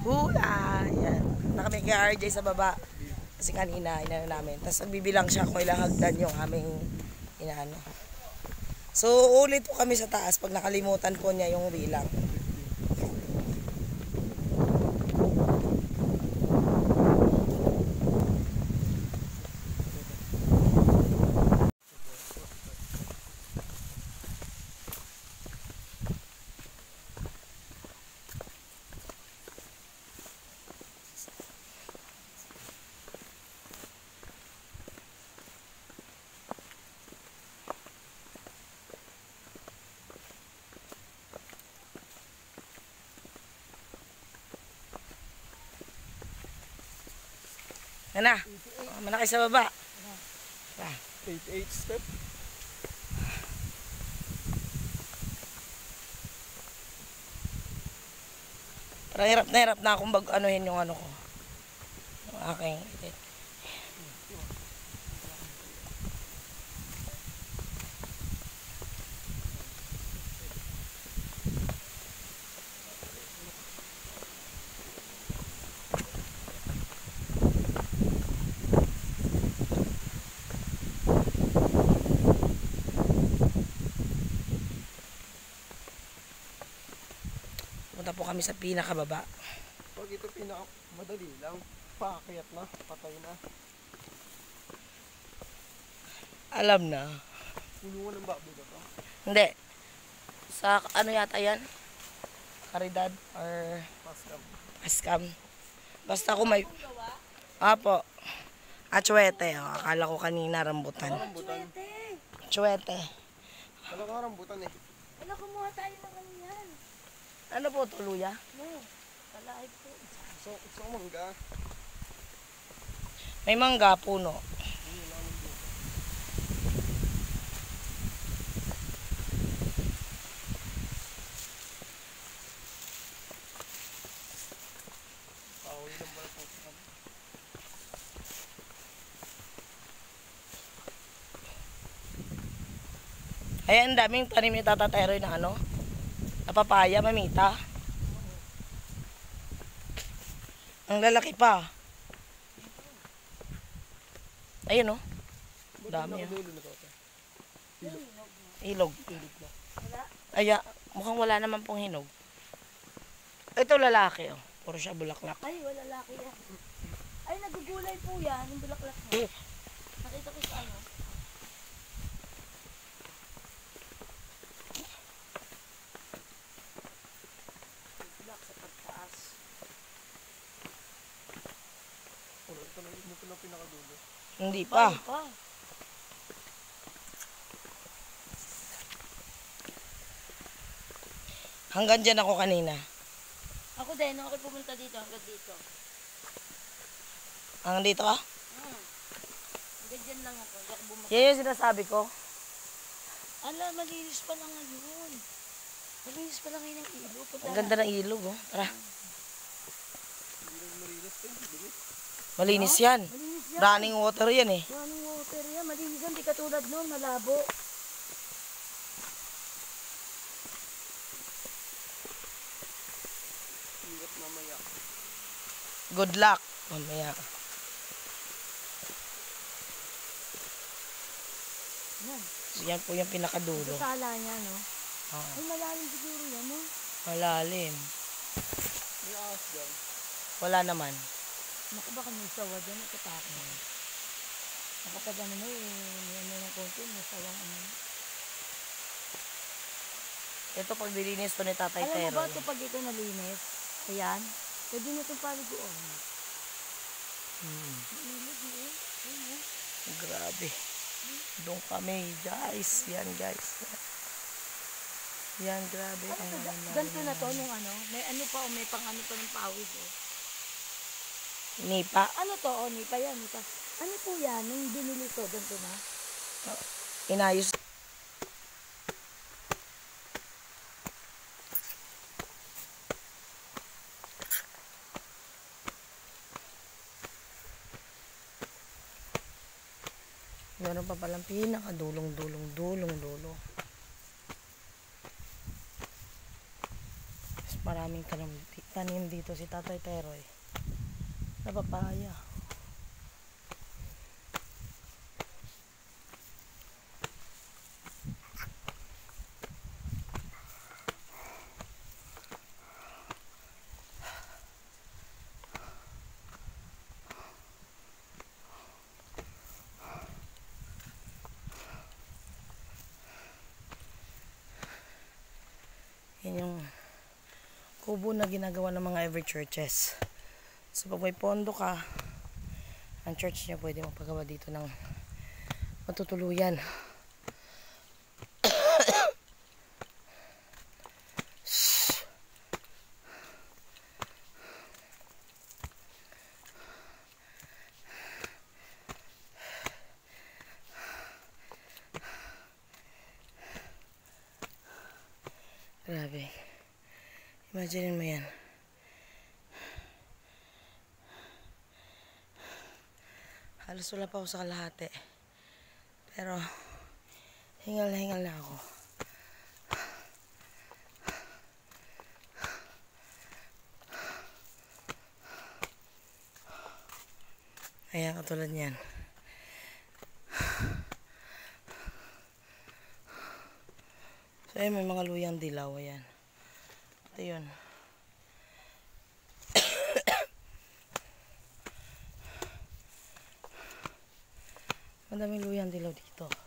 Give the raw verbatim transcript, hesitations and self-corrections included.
Hula! Yan. Nakami kay R J sa baba. Kasi kanina, inano namin. Tapos nagbibilang siya kung ilang hagdan yung aming inaano. So, ulit po kami sa taas pag nakalimutan po niya yung bilang. Yan na. Oh, malaki sa baba. Ah. eighty-eight step. Parang hirap na hirap na akong bag-anuhin yung ano ko. Yung aking itit. Punta po kami sa pinakababa. Pag ito pinaka madali lang, paakyat na, patay na. Alam na. Tulungan ng baboy ba ito? Hindi. Sa ano yata yan? Caridad or Pascam. Pascam. Basta kung may... Apo. Atsuete. Oh. Akala ko kanina rambutan. Rambutan. Atsuete. Kala ko rambutan eh. Wala, kumuha tayo ng ano yan. Ano po, tuluya? No, kalaay po. So, so mangga. May mangga, puno. Ayan, ang daming tanim ni Tata Teroy na ano, na papaya, mamita. Ang lalaki pa. Ayun oh. Dami oh. Ilog. Aya, mukhang wala naman pong hinog. Ito lalaki oh. Puro siya bulaklak. Ay, wala laki yan. Ay, nagugulay po yan, yung bulaklak mo. Nakita ko sa ano. Bulak sa pagtaas. Puro ito na ito na pinakadulo. Hindi pa. Ay, pa. Hanggang dyan ako kanina. Ako din, nung ako pumunta dito, hanggang dito. Hanggang dito ka? Hmm. Hanggang dyan lang ako, hindi ako bumaka. Yan yung sinasabi ko. Ala, malinis pa lang ngayon. Malinis pa lang ngayon ang ilog. Ang ganda ng ilog oh. Tara. Malinis Malinis yan. Malinis yan. Running water yan eh. Running water yan. Malinis yan. Di katulad nun, malabo. Ingat mamaya. Good luck. Mamaya. Yan. So, yan po yung pinakadulo. Sa sala niya, no? Oo. Ay, malalim siguro yan, no? Malalim. May ahas dyan. Wala naman. Naku, baka may sawa dyan. Nakatakot. Nakapag ano mo, eh, may ano ng konti, may sawang ano. Ito pag dilinis to ni Tatay Alam mo Tero. ba ito pag ito nalinis? Ayan. Pwede na itong paliguan. Hmm. Ilog, eh. Ayan, eh. Grabe. Doon kami, guys. Yan, guys. Yan, grabe. Ano Ang to? lalim. Ganito na to nung ano? May ano pa o may pang ano pa ng pawid, oh. Nipa. Ano to? O, nipa yan, nipa. Ano po yan? Nung binili to, ganito na? Inayos. Meron pa palang pinakadulong-dulong-dulong-dulo. Mas marami maraming tanim, tanim dito si Tatay Teroy. Na papaya. Yan yung kubo na ginagawa ng mga every churches. So pag may pondo ka, ang church niya pwede magpagawa dito ng matutuluyan. Grabe. Imagine mo yan. Halos wala pa ako sa kalahati. Pero, hingal na hingal na ako. Ayan, katulad niyan. So, ayan, may mga luyang dilaw. Ayan. Ito yun. Madaming luyang dilaw dito.